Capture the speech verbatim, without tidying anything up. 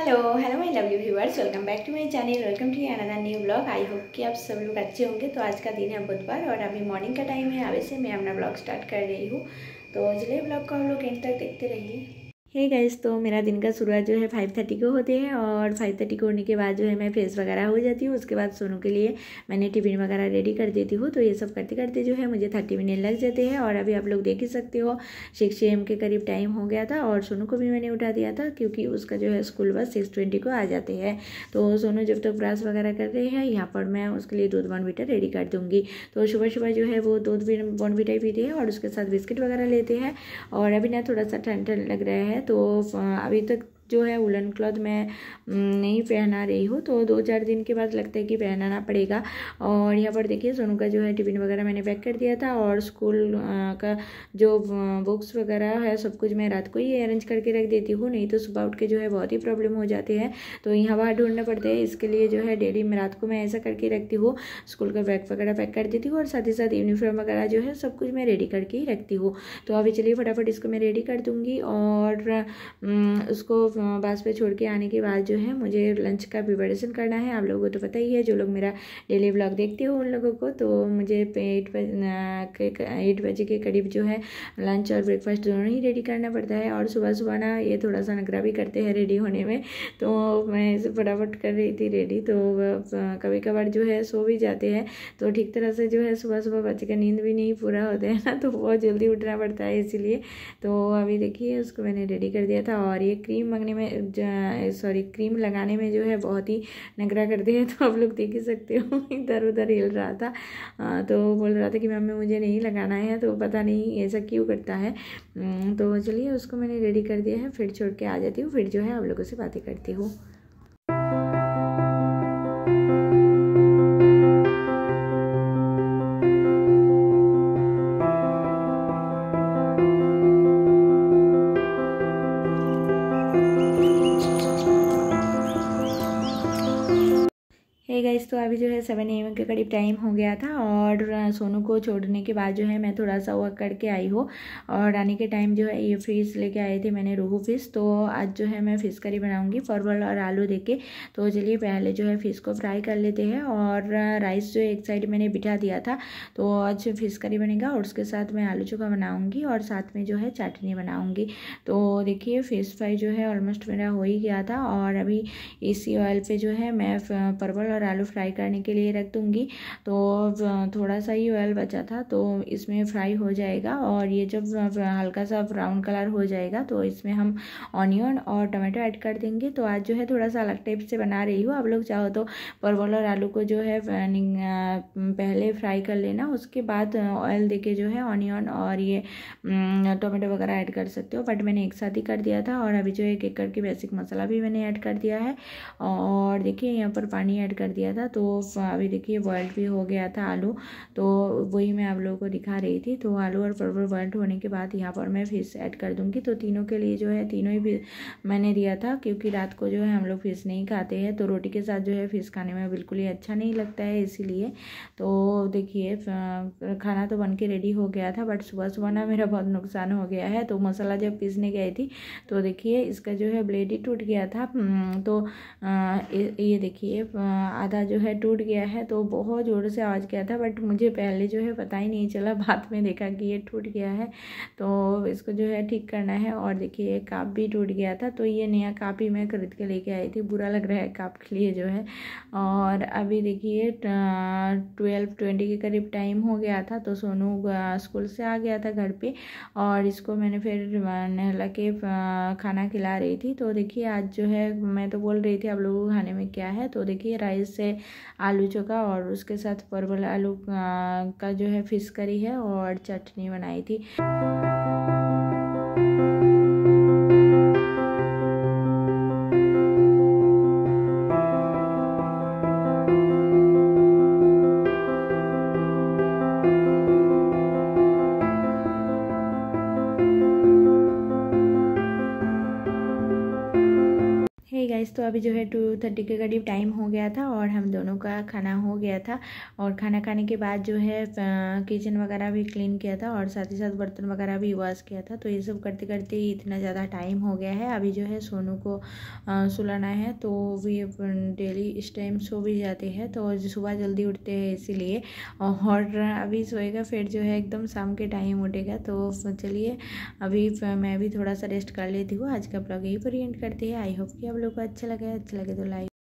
Hello hello my lovely viewers, welcome back to my channel. Welcome to another new blog. I hope कि आप सब लोग अच्छे होंगे। तो आज का दिन है बुधवार और अभी मॉर्निंग का टाइम है। अभी से मैं अपना ब्लॉग स्टार्ट कर रही हूँ, तो चलिए ब्लॉग को हम लोग एंड तक देखते रहिए। हे गाइस, तो मेरा दिन का शुरुआत जो है फाइव थर्टी को होते हैं और फाइव थर्टी को होने के बाद जो है मैं फ्रेश वगैरह हो जाती हूँ। उसके बाद सोनू के लिए मैंने टिफिन वगैरह रेडी कर देती हूँ। तो ये सब करते करते जो है मुझे थर्टी मिनट लग जाते हैं। और अभी आप लोग देख ही सकते हो सिक्स ए एम के करीब टाइम हो गया था और सोनू को भी मैंने उठा दिया था, क्योंकि उसका जो है स्कूल बस सिक्स ट्वेंटी को आ जाते हैं। तो सोनू जब तक ब्रश वगैरह कर रहे हैं, यहाँ पर मैं उसके लिए दूध बॉर्नविटा रेडी कर दूँगी। तो सुबह सुबह जो है वो दूध बॉर्नविटा पीते हैं और उसके साथ बिस्किट वगैरह लेते हैं। और अभी ना थोड़ा सा ठंड ठंड लग रहा है, तो अभी तक जो है वुलन क्लॉथ मैं नहीं पहना रही हूँ। तो दो चार दिन के बाद लगता है कि पहनाना पड़ेगा। और यहाँ पर देखिए सोनू का जो है टिफिन वगैरह मैंने पैक कर दिया था और स्कूल का जो बुक्स वगैरह है सब कुछ मैं रात को ही अरेंज करके रख देती हूँ, नहीं तो सुबह उठ के जो है बहुत ही प्रॉब्लम हो जाते हैं। तो यहाँ वहाँ ढूंढना पड़ता है, इसके लिए जो है डेली मैं रात को मैं ऐसा करके रखती हूँ। स्कूल का बैग वगैरह पैक कर देती हूँ और साथ ही साथ यूनिफॉर्म वगैरह जो है सब कुछ मैं रेडी करके ही रखती हूँ। तो अभी चलिए फटाफट इसको मैं रेडी कर दूँगी और उसको बस पे छोड़ के आने के बाद जो है मुझे लंच का प्रिपरेशन करना है। आप लोगों को तो पता ही है, जो लोग मेरा डेली ब्लॉग देखते हो उन लोगों को। तो मुझे एट बजे एट बजे के करीब जो है लंच और ब्रेकफास्ट दोनों ही रेडी करना पड़ता है। और सुबह सुबह ना ये थोड़ा सा नखरा भी करते हैं रेडी होने में, तो मैं इसे फटाफट कर रही थी रेडी। तो कभी कभार जो है सो भी जाते हैं, तो ठीक तरह से जो है सुबह सुबह बच्चे का नींद भी नहीं पूरा होता है ना, तो बहुत जल्दी उठना पड़ता है इसीलिए। तो अभी देखिए उसको मैंने रेडी कर दिया था। और ये क्रीम मांगने में सॉरी क्रीम लगाने में जो है बहुत ही नखरा करते हैं, तो आप लोग देख ही सकते हो इधर उधर हिल रहा था। आ, तो बोल रहा था कि मम्मी मुझे नहीं लगाना है, तो पता नहीं ऐसा क्यों करता है। तो चलिए उसको मैंने रेडी कर दिया है, फिर छोड़ के आ जाती हूँ, फिर जो है आप लोगों से बातें करती हूँ। हे गाइस, तो अभी जो है सेवन ए एम के करीब टाइम हो गया था और सोनू को छोड़ने के बाद जो है मैं थोड़ा सा वर्क करके आई हूँ। और आने के टाइम जो है ये फिश लेके आए थे मैंने, रोहू फिश। तो आज जो है मैं फ़िश करी बनाऊँगी परवल और आलू देके। तो चलिए पहले जो है फ़िश को फ्राई कर लेते हैं। और राइस जो एक साइड मैंने बिठा दिया था, तो आज फ़िश करी बनेगा और उसके साथ मैं आलू चोखा बनाऊँगी और साथ में जो है चटनी बनाऊँगी। तो देखिए फ़िश फ्राई जो है ऑलमोस्ट मेरा हो ही गया था। और अभी इसी ऑयल पे जो है मैं परवल और आलू फ्राई करने के लिए रख दूँगी। तो थोड़ा सा ही ऑयल बचा था, तो इसमें फ्राई हो जाएगा। और ये जब हल्का सा ब्राउन कलर हो जाएगा तो इसमें हम ऑनियन और टमाटो ऐड कर देंगे। तो आज जो है थोड़ा सा अलग टाइप से बना रही हूँ। आप लोग चाहो तो परवल और आलू को जो है पहले फ्राई कर लेना, उसके बाद ऑयल देके जो है ऑनियन और ये टोमेटो वगैरह ऐड कर सकते हो, बट मैंने एक साथ ही कर दिया था। और अभी जो है एक एक करके बेसिक मसाला भी मैंने ऐड कर दिया है और देखिए यहाँ पर पानी ऐड कर दिया था। तो अभी देखिए बॉइल्ड भी हो गया था आलू, तो वही मैं आप लोगों को दिखा रही थी। तो आलू और परवल बॉइल्ड होने के बाद यहाँ पर मैं फिश ऐड कर दूँगी। तो तीनों के लिए जो है तीनों ही मैंने दिया था, क्योंकि रात को जो है हम लोग फिश नहीं खाते हैं, तो रोटी के साथ जो है फिश खाने में बिल्कुल ही अच्छा नहीं लगता है, इसीलिए। तो देखिए खाना तो बन के रेडी हो गया था, बट सुबह सुबह ना मेरा बहुत नुकसान हो गया है। तो मसाला जब पीसने गई थी तो देखिए इसका जो है ब्लेड ही टूट गया था। तो ये देखिए आधा जो है टूट गया है, तो बहुत ज़ोर से आवाज़ किया था, बट मुझे पहले जो है पता ही नहीं चला, बाद में देखा कि ये टूट गया है। तो इसको जो है ठीक करना है। और देखिए ये काप भी टूट गया था, तो ये नया काप ही मैं खरीद के लेके आई थी। बुरा लग रहा है काप के लिए जो है। और अभी देखिए ट्वेल्व ट्वेंटी के करीब टाइम हो गया था, तो सोनू स्कूल से आ गया था घर पे और इसको मैंने फिर नहला के खाना खिला रही थी। तो देखिए आज जो है मैं तो बोल रही थी आप लोगों को खाने में क्या है, तो देखिए राइस से आलू चोखा और उसके साथ परवल आलू का जो है फिश करी है और चटनी बनाई थी। हे गाइस, तो अभी जो है टू थर्टी के करीब टाइम हो गया था और हम दोनों का खाना हो गया था। और खाना खाने के बाद जो है किचन वगैरह भी क्लीन किया था और साथ ही साथ बर्तन वगैरह भी वॉश किया था। तो ये सब करते करते ही इतना ज़्यादा टाइम हो गया है। अभी जो है सोनू को सुलाना है, तो भी डेली इस टाइम सो भी जाते हैं, तो सुबह जल्दी उठते हैं इसीलिए। और अभी सोएगा, फिर जो है एकदम शाम के टाइम उठेगा। तो चलिए अभी मैं भी थोड़ा सा रेस्ट कर लेती हूँ। आज का ब्लॉग यहीं पर एंड करती है। आई होप कि आप लोग को अच्छा लगे अच्छा लगे तो लाइक